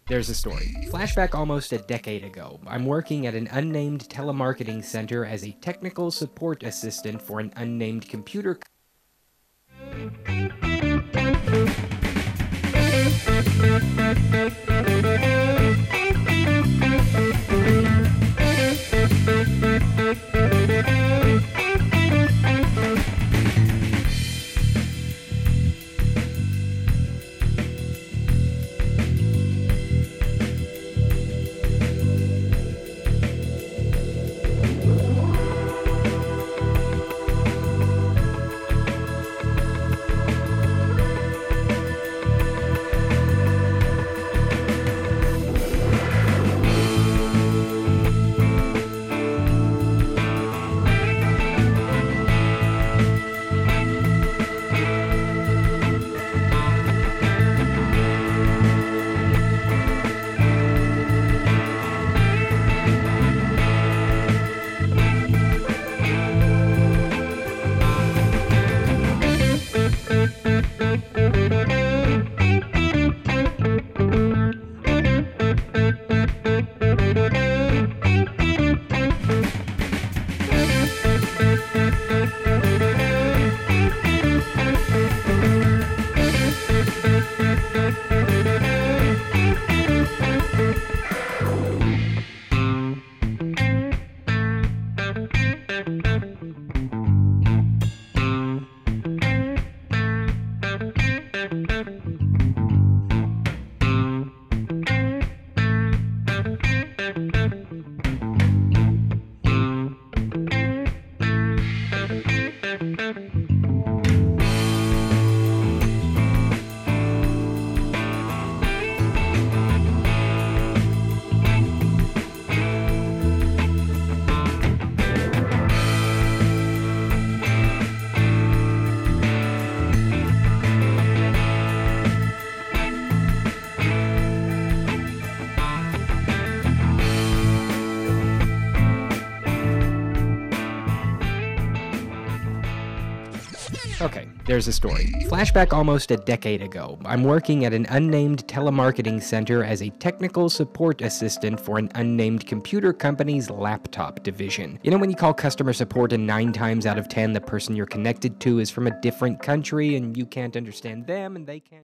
There's a story. Flashback almost a decade ago. I'm working at an unnamed telemarketing center as a technical support assistant for an unnamed computer. Okay, there's a story. Flashback almost a decade ago. I'm working at an unnamed telemarketing center as a technical support assistant for an unnamed computer company's laptop division. You know when you call customer support and 9 times out of 10 the person you're connected to is from a different country and you can't understand them and they can't...